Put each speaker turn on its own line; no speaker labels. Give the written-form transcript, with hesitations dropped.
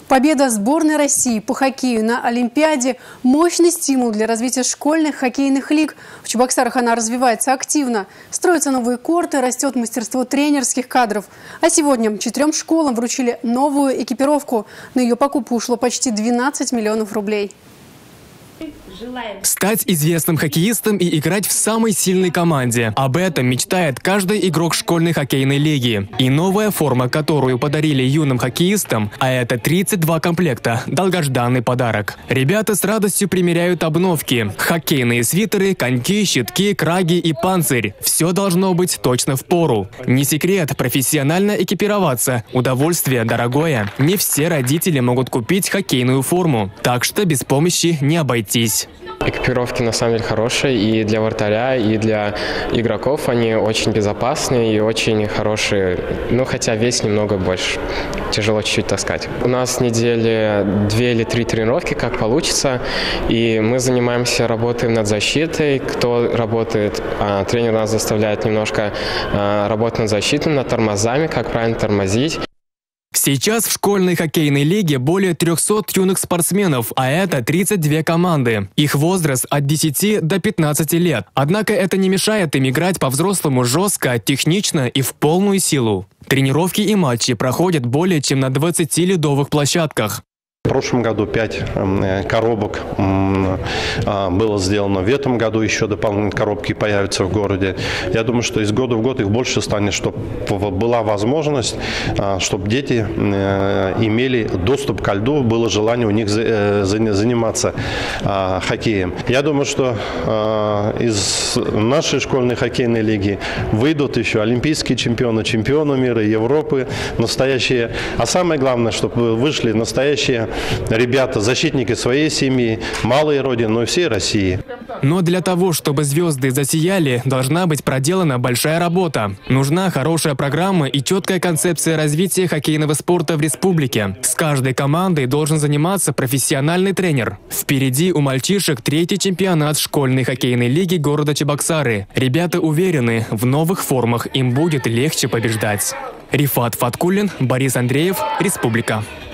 Победа сборной России по хоккею на Олимпиаде – мощный стимул для развития школьных хоккейных лиг. В Чебоксарах она развивается активно. Строятся новые корты, растет мастерство тренерских кадров. А сегодня 4 школам вручили новую экипировку. На ее покупку ушло почти 12 миллионов рублей.
Стать известным хоккеистом и играть в самой сильной команде. Об этом мечтает каждый игрок школьной хоккейной лиги. И новая форма, которую подарили юным хоккеистам, а это 32 комплекта – долгожданный подарок. Ребята с радостью примеряют обновки. Хоккейные свитеры, коньки, щитки, краги и панцирь. Все должно быть точно в пору. Не секрет, профессионально экипироваться. Удовольствие дорогое. Не все родители могут купить хоккейную форму. Так что без помощи не обойтись.
Экипировки на самом деле хорошие и для вратаря, и для игроков. Они очень безопасные и очень хорошие, хотя вес немного больше. Тяжело чуть-чуть таскать. У нас в неделе 2 или 3 тренировки, как получится, и мы занимаемся, работаем над защитой. Кто работает, тренер нас заставляет немножко работать над защитой, над тормозами, как правильно тормозить.
Сейчас в школьной хоккейной лиге более 300 юных спортсменов, а это 32 команды. Их возраст от 10 до 15 лет. Однако это не мешает им играть по-взрослому жестко, технично и в полную силу. Тренировки и матчи проходят более чем на 20 ледовых площадках.
В прошлом году 5 коробок было сделано. В этом году еще дополнительные коробки появятся в городе. Я думаю, что из года в год их больше станет, чтобы была возможность, чтобы дети имели доступ ко льду, было желание у них заниматься хоккеем. Я думаю, что из нашей школьной хоккейной лиги выйдут еще олимпийские чемпионы, чемпионы мира, Европы, настоящие. А самое главное, чтобы вышли настоящие ребята, защитники своей семьи, малой родины, но и всей России.
Но для того, чтобы звезды засияли, должна быть проделана большая работа. Нужна хорошая программа и четкая концепция развития хоккейного спорта в республике. С каждой командой должен заниматься профессиональный тренер. Впереди у мальчишек 3-й чемпионат школьной хоккейной лиги города Чебоксары. Ребята уверены, в новых формах им будет легче побеждать. Рифат Фаткуллин, Борис Андреев, Республика.